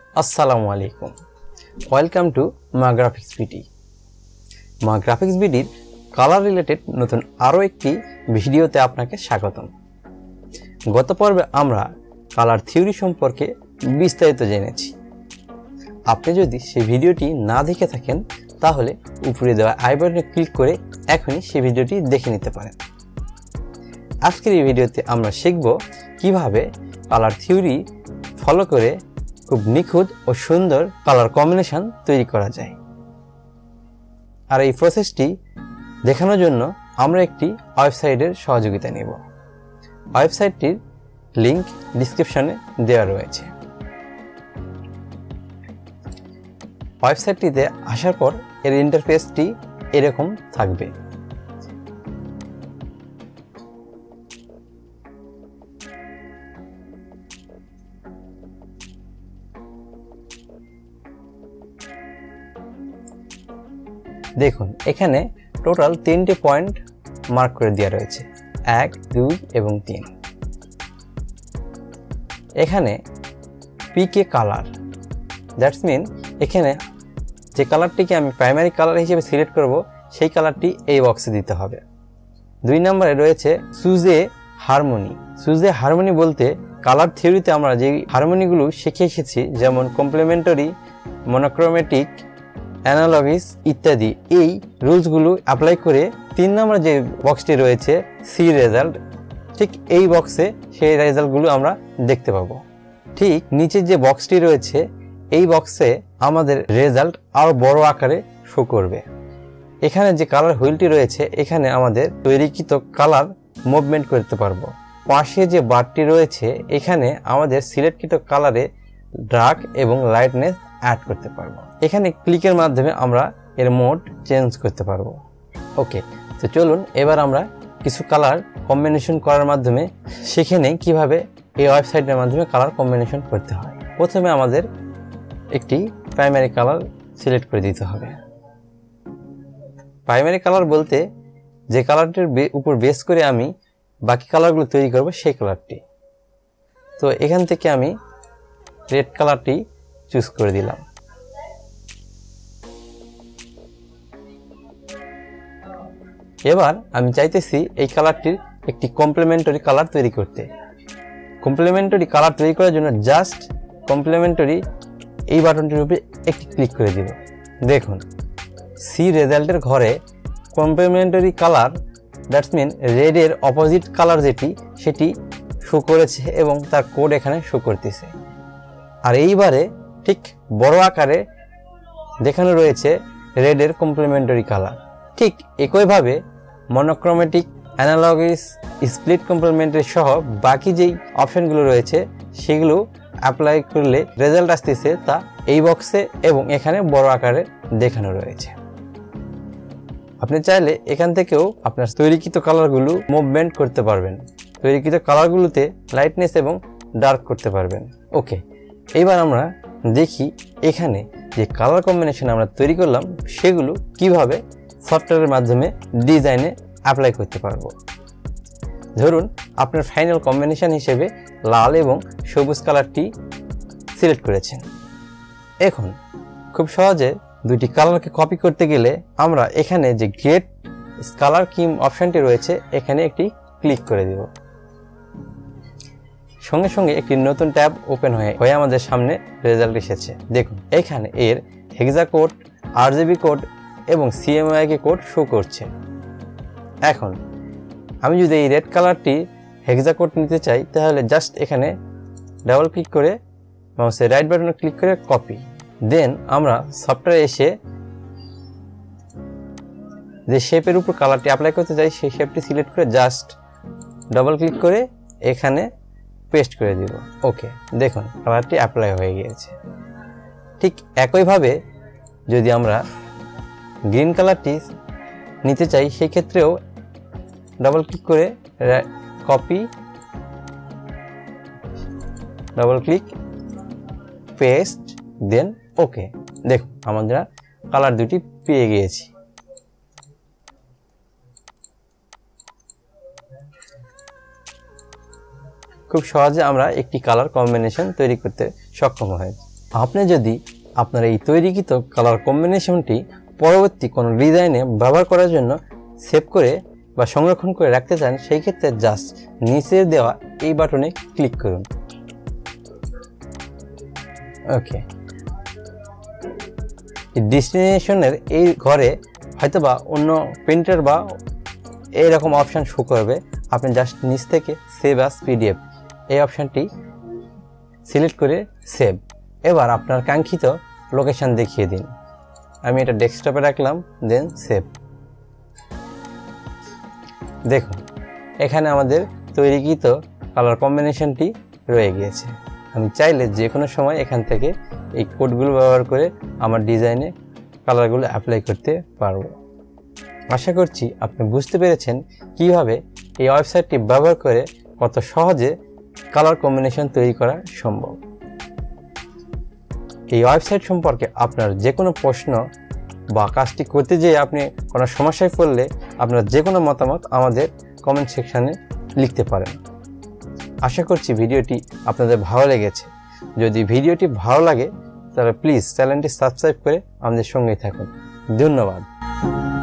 আসসালামু আলাইকুম, welcome to Ma graphics BD. Ma graphics বিডির কালার রিলেটেড নতুন আরও একটি ভিডিওতে আপনাকে স্বাগতম। গত পর্বে আমরা কালার থিওরি সম্পর্কে বিস্তারিত জেনেছি। আপনি যদি সেই ভিডিওটি না দেখে থাকেন তাহলে উপরে দেওয়া আই বাটনে ক্লিক করে এখনই সেই ভিডিওটি দেখে নিতে পারেন। আজকের এই ভিডিওতে আমরা শিখব কিভাবে কালার থিওরি ফলো করে খুব নিখুঁত ও সুন্দর কালার কম্বিনেশন তৈরি করা যায়। আর এই প্রসেসটি দেখানোর জন্য আমরা একটি ওয়েবসাইটের সহযোগিতা নেব। ওয়েবসাইটটির লিংক ডিসক্রিপশনে দেওয়া রয়েছে। ওয়েবসাইটটিতে আসার পর এর ইন্টারফেসটি এরকম থাকবে। দেখুন, এখানে টোটাল 3টে পয়েন্ট মার্ক করে দেওয়া রয়েছে, 1, 2 এবং 3। এখানে পিকে কালার, দ্যাটস মিন এখানে যে কালারটিকে আমি প্রাইমারি কালার হিসেবে সিলেক্ট করব সেই কালারটি এই বক্সে দিতে হবে। 2 নম্বরে রয়েছে চুজে হারমোনি। চুজে হারমোনি বলতে কালার থিওরিতে আমরা যে হারমোনিগুলো শিখে এসেছি, যেমন কমপ্লিমেন্টারি, মনোক্রোমেটিক, অ্যানালগিস ইত্যাদি, এই রুলসগুলো অ্যাপ্লাই করে 3 নম্বর যে বক্সটি রয়েছে সি রেজাল্ট, ঠিক এই বক্সে সেই রেজাল্টগুলো আমরা দেখতে পাবো। ঠিক নিচে যে বক্সটি রয়েছে এই বক্সে আমাদের রেজাল্ট আরও বড় আকারে শো করবে। এখানে যে কালার হুইলটি রয়েছে এখানে আমাদের তৈরিকৃত কালার মুভমেন্ট করতে পারবো। পাশে যে বারটি রয়েছে এখানে আমাদের সিলেক্টকৃত কালারে ডার্ক এবং লাইটনেস অ্যাড করতে পারবো। এখানে ক্লিকের মাধ্যমে আমরা এর মোড চেঞ্জ করতে পারবো। ওকে, তো চলুন এবার আমরা কিছু কালার কম্বিনেশন করার মাধ্যমে শিখে নেই কিভাবে এই ওয়েবসাইটের মাধ্যমে কালার কম্বিনেশন করতে হয়। প্রথমে আমাদের একটি প্রাইমারি কালার সিলেক্ট করে দিতে হবে। প্রাইমারি কালার বলতে যে কালারটির উপর বেস করে আমি বাকি কালারগুলো তৈরি করব সেই কালারটি। তো এখান থেকে আমি রেড কালারটি চুজ করে দিলাম। এবার আমি চাইতেছি এই কালারটির একটি কমপ্লিমেন্টারি কালার তৈরি করতে। কমপ্লিমেন্টারি কালার তৈরি করার জন্য জাস্ট কমপ্লিমেন্টারি এই বাটনটির উপরে একটি ক্লিক করে দিব। দেখুন, সি রেজাল্টের ঘরে কমপ্লিমেন্টারি কালার, দ্যাটস মিন রেডের অপোজিট কালার যেটি সেটি শো করেছে এবং তার কোড এখানে শো করতেছে। আর এইবারে ঠিক বড় আকারে দেখানো রয়েছে রেডের কমপ্লিমেন্টারি কালার। ঠিক একইভাবে মনোক্রোমেটিক, অ্যানালগিস, স্প্লিট কমপ্লিমেন্টারি সহ বাকি যেই অপশনগুলো রয়েছে সেগুলো অ্যাপ্লাই করলে রেজাল্ট আসতেছে তা এই বক্সে এবং এখানে বড় আকারে দেখানো রয়েছে। আপনি চাইলে এখান থেকেও আপনার তৈরিকৃত কালারগুলো মুভমেন্ট করতে পারবেন। তৈরিকৃত কালারগুলোতে লাইটনেস এবং ডার্ক করতে পারবেন। ওকে, এইবার আমরা দেখি এখানে যে কালার কম্বিনেশন আমরা তৈরি করলাম সেগুলো কিভাবে সফটওয়্যারের মাধ্যমে ডিজাইনে অ্যাপ্লাই করতে পারবো। ধরুন আপনার ফাইনাল কম্বিনেশন হিসেবে লাল এবং সবুজ কালারটি সিলেক্ট করেছেন। এখন খুব সহজে দুইটি কালারকে কপি করতে গেলে আমরা এখানে যে গ্রেড কালার স্কিম অপশনটি রয়েছে এখানে একটি ক্লিক করে দেব। সঙ্গে সঙ্গে একটি নতুন ট্যাব ওপেন হয়ে আমাদের সামনে রেজাল্ট এসেছে। দেখুন, এখানে এর হেক্সা কোড, RGB কোড এবং CMYK কোড শো করছে। এখন আমি যদি এই রেড কালারটি হেক্সা কোড নিতে চাই তাহলে জাস্ট এখানে ডাবল ক্লিক করে মাউসের রাইট বাটনে ক্লিক করে কপি। দেন আমরা সফটওয়্যারে এসে যে শেপের উপর কালারটি অ্যাপ্লাই করতে চাই সেই শেপটি সিলেক্ট করে জাস্ট ডাবল ক্লিক করে এখানে পেস্ট করে দিব। ওকে, দেখুন কালারটি অ্যাপ্লাই হয়ে গিয়েছে। ঠিক একইভাবে যদি আমরা গ্রিন কালারটি নিতে চাই সেই ক্ষেত্রেও ডাবল ক্লিক করে কপি, ডাবল ক্লিক, পেস্ট, দেন ওকে। দেখুন আমরা কালার দুটি পেয়ে গিয়েছি। খুব সহজে আমরা একটি কালার কম্বিনেশন তৈরি করতে সক্ষম হয়েছি। আপনি যদি আপনার এই তৈরিকৃত কালার কম্বিনেশনটি পরবর্তী কোনো ডিজাইনে ব্যবহার করার জন্য সেভ করে বা সংরক্ষণ করে রাখতে চান, সেই ক্ষেত্রে জাস্ট নিচে দেওয়া এই বাটনে ক্লিক করুন। ওকে, ডেস্টিনেশনের এই ঘরে হয়তোবা অন্য প্রিন্টার বা এইরকম অপশান শো করবে। আপনি জাস্ট নিচ থেকে সেভ অ্যাজ পিডিএফ এই অপশানটি সিলেক্ট করে সেভ। এবার আপনার কাঙ্ক্ষিত লোকেশান দেখিয়ে দিন। আমি এটা ডেস্কটপে রাখলাম, দেন সেভ। দেখুন এখানে আমাদের তৈরিকৃত কালার কম্বিনেশনটি রয়ে গিয়েছে। আমি চাইলে যে কোনো সময় এখান থেকে এই কোডগুলো ব্যবহার করে আমার ডিজাইনে কালারগুলো অ্যাপ্লাই করতে পারব। আশা করছি আপনি বুঝতে পেরেছেন কিভাবে এই ওয়েবসাইটটি ব্যবহার করে কত সহজে কালার কম্বিনেশন তৈরি করা সম্ভব। এই ওয়েবসাইট সম্পর্কে আপনার যে কোনো প্রশ্ন বা কাজটি করতে যেয়ে আপনি কোনো সমস্যায় পড়লে আপনার যে কোনো মতামত আমাদের কমেন্ট সেকশানে লিখতে পারেন। আশা করছি ভিডিওটি আপনাদের ভালো লেগেছে। যদি ভিডিওটি ভালো লাগে তাহলে প্লিজ চ্যানেলটি সাবস্ক্রাইব করে আমাদের সঙ্গেই থাকুন। ধন্যবাদ।